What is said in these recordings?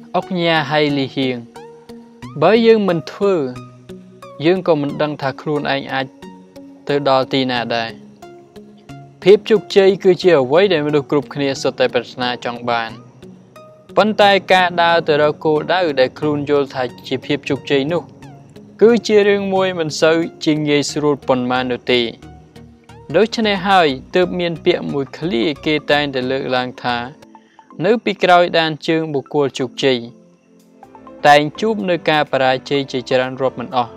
Oknha Hai LyHeang bởi dương mình thưa dương còn mình đăng thả khuôn anh ai từ đó tì nà đây phiếp chục chơi cứ chiều với để mình được group kia sốt tại bật na trong bàn vấn tay ca đào từ đó cô đã ở đây khuôn vô thả chỉ phiếp chục chơi nụ cứ chia riêng môi mình sâu trình gây sụt bồn man đầu tì đối cho nên hai từ miền biển mùi khli kê tay để lựa lang thả nếu bị cày đàn chương buộc cô chục chơi tay chụp nơi ca para chơi chơi chán rộp mình ở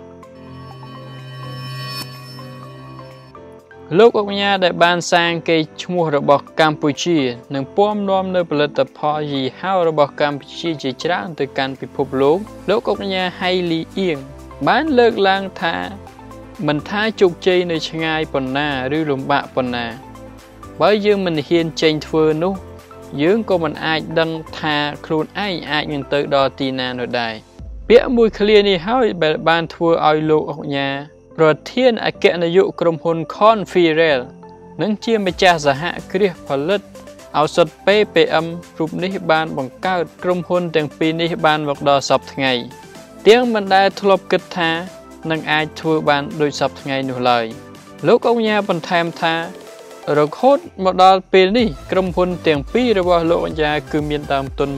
lúc Oknha đại ban sang cây mua rồi bọc Cambodia nâng pom nom nơi bờ tập họ gì hao rồi bọc Cambodia chỉ tráng từ can bị phục lúc Oknha Hai LyHeang bán lợn lang thả mình thả chục chơi nơi ngay bồn na rư lùm bạ bồn na bởi dương mình hiền tranh thưa nú dương có mình ai đăng thả khuôn ai nhưng tới đo tì na nội đại biết mùi clear này hao ban thưa ai lúc Oknha rồi thiên ở kẹt này dụក្រុមហ៊ុន Confirel នឹងជាម្ចាស់សហគ្រាសផលិតឱសថ PPM រូបនេះបានបង្កើតក្រុមហ៊ុនទាំងពីរនេះបានមកដល់សប្តាហ៍ថ្ងៃទាំងមិនដែលធ្លាប់គិតថានឹងអាចធ្វើបានដូចសប្តាហ៍ថ្ងៃនោះឡើយលោកOknhaបន្ថែមថារហូតមកដល់ពេលនេះក្រុមហ៊ុនទាំងពីររបស់លោកOknhaគឺមានដើមទុន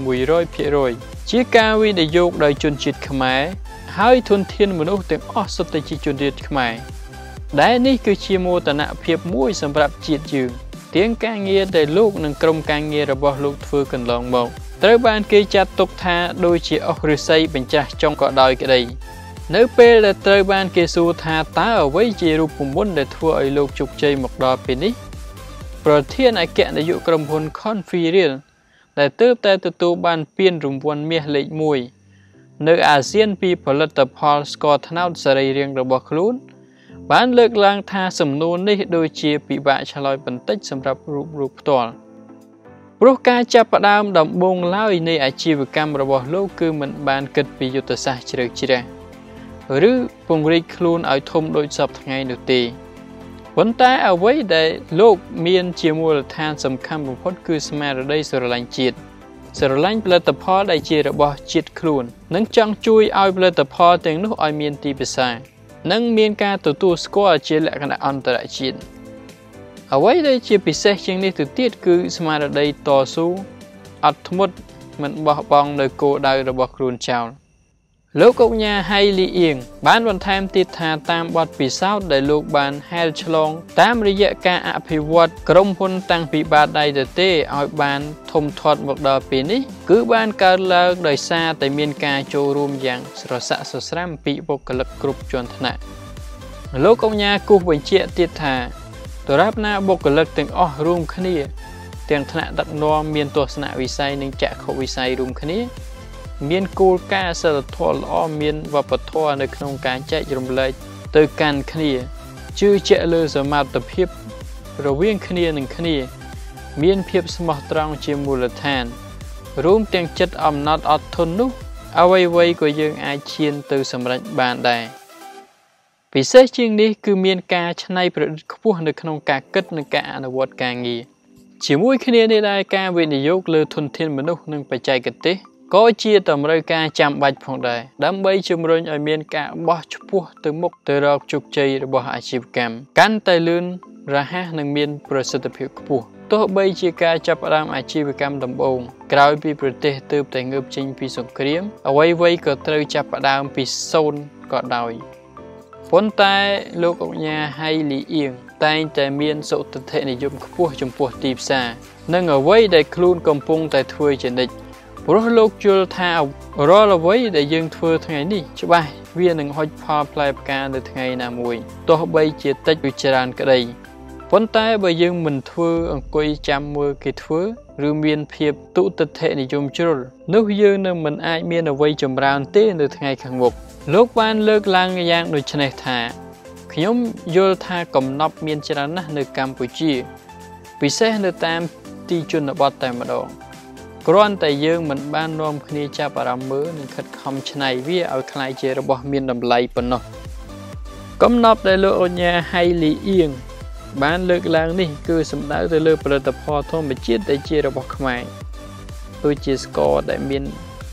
100% ជាការវិនិយោគដោយជនជាតិខ្មែរហើយធនធានមនុស្សទាំងអស់សុទ្ធតែជាជនជាតិខ្មែរដែលនេះគឺជាមោទនភាពមួយសម្រាប់ជាតិយើងទាំងការងារដែលលោកនិងក្រុមការងាររបស់លោកធ្វើកន្លងមកត្រូវបានគេចាត់ទុកថាដូចជាអស់ឫស្សីបញ្ចាស់ចុងក៏ដោយក្តីនៅពេលដែលត្រូវបានគេសួរថាតើអ្វីជារូបមន្តដែលធ្វើឲ្យលោកជោគជ័យមកដល់ពេលនេះប្រធានអគ្គនាយកក្រុមហ៊ុន Confirel ដែលទើបតែទទួលបានពានរង្វាន់មាសលេខ1នៅអាស៊ានពីផលិតផលស្ករត្នោតសរីរាង្គរបស់ខ្លួនបានលើកឡើងថាសំណួរនេះដូចជាពិបាកឆ្លើយបន្តិចសម្រាប់រូបផ្ទាល់ព្រោះការចាប់ផ្ដើមដំបូងឡើយនៃអាជីវកម្មរបស់លោកគឺមិនបានគិតពីយុទ្ធសាស្ត្រជ្រៅជ្រះឬពង្រីកខ្លួនឲ្យធំដូចសពថ្ងៃនោះទេប៉ុន្តែអ្វីដែលលោកមានជាមូលដ្ឋានសំខាន់បំផុតគឺស្មារតីស្រឡាញ់ជាតិស្រឡាញ់ផលិតផលដែលជារបស់ជាតិខ្លួននិងចង់ជួយឲ្យផលិតផលទាំងនោះឲ្យមានទីផ្សារនិងមានការទទួលស្គាល់ជាលក្ខណៈអន្តរជាតិអ្វីដែលជាពិសេសជាងនេះទៅទៀតគឺស្មារតីតស៊ូអត់ធ្មត់មិនបោះបង់នៅគោលដៅរបស់ខ្លួនចោលលោកOknha Hai LyHeangបានបន្ថែមទៀតថាតាមបទពិសោធន៍ដែលលោកបានហែលឆ្លងតាមរយៈការអភិវឌ្ឍក្រុមហ៊ុនតាំងពីបាតដៃទៅទេឲ្យបានធំធាត់មកដល់ពេលនេះគឺបានកើតឡើងដោយសារតែមានការចូលរួមយ៉ាងស្រស័ក្តិស្រស្រាំពីបុគ្គលិកគ្រប់ជាន់ថ្នាក់លោកOknhaគូសបញ្ជាក់ទៀតថាដរាបណាបុគ្គលិកទាំងអស់រួមគ្នាទាំងថ្នាក់ដឹកនាំមានទស្សនវិស័យនិងចក្ខុវិស័យរួមគ្នាមានគោលការណ៍សីលធម៌ល្អមានវប្បធម៌នៅក្នុងការចែករំលែកទៅកាន់គ្នាជឿជាក់លើសមត្ថភាពរវាងគ្នានឹងគ្នាមានភាពស្មោះត្រង់ជាមូលដ្ឋានរួមទាំងចិត្តអំណត់អត់ធន់នោះអ្វីៗក៏យើងអាចឈានទៅសម្រេចបានដែរពិសេសជាងនេះគឺមានការច្នៃប្រឌិតខ្ពស់នៅក្នុងការគិតនិងការអនុវត្តការងារជាមួយគ្នានេះដែរការវិនិយោគលើធនធានមនុស្សនិងបច្ចេកទេសក៏ជាតម្រូវការចាំបាច់ផងដែរដើម្បីជំរុញឲ្យមានការបោះឆ្ពោះទៅមុខទៅរកជោគជ័យរបស់អាជីវកម្មកាន់តែលឿនរហ័សនិងមានប្រសិទ្ធភាពខ្ពស់ទោះបីជាការចាប់ផ្ដើមអាជីវកម្មដំបូងក្រោយពីប្រទេសទើបតែងើបចេញពីសង្គ្រាមអ្វីៗក៏ត្រូវចាប់ផ្ដើមពីសូន្យក៏ដោយប៉ុន្តែលោកOknha Hai LyHeangតែងតែមានសុទិដ្ឋិនិយមខ្ពស់ចំពោះទីផ្សារនិងអ្វីដែលខ្លួនកំពុងតែធ្វើជានិច្ចព្រោះលោកយល់ថារាល់អ្វីដែលយើងធ្វើថ្ងៃនេះច្បាស់វានឹងហុចផលផ្លែផ្កានៅថ្ងៃណាមួយទោះបីជាតិចឬច្រើនក្តីប៉ុន្តែបើយើងមិនធ្វើអង្គុយចាំមើលគេធ្វើឬមានភាពទុតិដ្ឋិនិយមជ្រុលនោះយើងនឹងមិនអាចមានអ្វីចម្រើនទេនៅថ្ងៃខាងមុខលោកបានលើកឡើងយ៉ាងដូចនេះថាខ្ញុំយល់ថាកំណប់មានច្រើនណាស់នៅកម្ពុជាពិសេសនៅតាមទីជនបទតែម្ដងគ្រាន់តែយើងមិនបាននាំគ្នាចាប់អារម្មណ៍មើលនិងខិតខំច្នៃវាឲ្យក្លាយជារបស់មានតម្លៃប៉ុណ្ណោះកំណប់ដែលលោកOknha Hai LyHeangបានលើកឡើងនេះគឺសំដៅទៅលើផលិតផលធម្មជាតិដែលជារបស់ខ្មែរដូចជាស្ករដែលមាន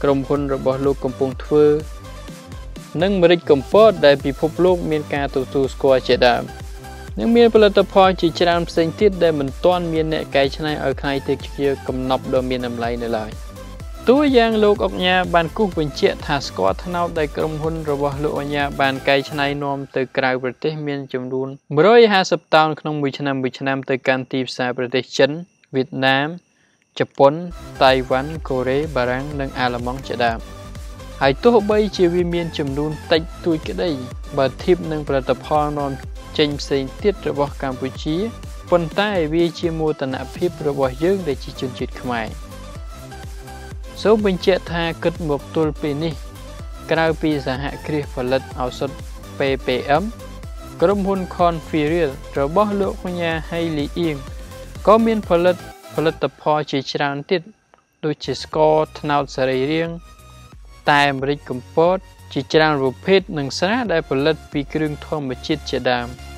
ក្រុមហ៊ុនរបស់លោកកំពុងធ្វើនិងម្រេចកំពតដែលពិភពលោកមានការទទួលស្គាល់ជាដើមនិងមានផលិតផលជាច្រើនផ្សេងទៀតដែលមិនទាន់មានអ្នកកែច្នៃឲ្យក្លាយទៅជាកំណប់ដ៏មានតម្លៃនៅឡើយតួយ៉ាងលោកអុកញ៉ាបានគូសបញ្ជាក់ថាស្ករត្នោតដែលក្រុមហ៊ុនរបស់លោកអុកញ៉ាបានកែច្នៃនាំទៅក្រៅប្រទេសមានចំនួន150តោនក្នុងមួយឆ្នាំទៅកាន់ទីផ្សារប្រទេសចិនវៀតណាមជប៉ុនតៃវ៉ាន់កូរ៉េបារាំងនិងអាល្លឺម៉ង់ជាដើមហើយទោះបីជាវាមានចំនួនតិចតួចក្តីបើធៀបនឹងផលិតផលនាំចេញផ្សេងទៀតរបស់កម្ពុជាប៉ុន្តែវាជាមោទនភាពរបស់យើងដែលជាជនជាតិខ្មែរសូមបញ្ជាក់ថាគិតមកទល់ពេលនេះក្រៅពីសហគ្រាសផលិតឱសថ PPM ក្រុមហ៊ុន Conferial របស់លោកអុកញ៉ា Hai LyHeang ក៏មានផលិតផលជាច្រើនទៀតដូចជាស្ករត្នោតសរីរាង្គតែម្រេចកំពតជាច្រើនប្រភេទនិងស្រាដែលផលិតពីគ្រឿងធម្មជាតិជាដើម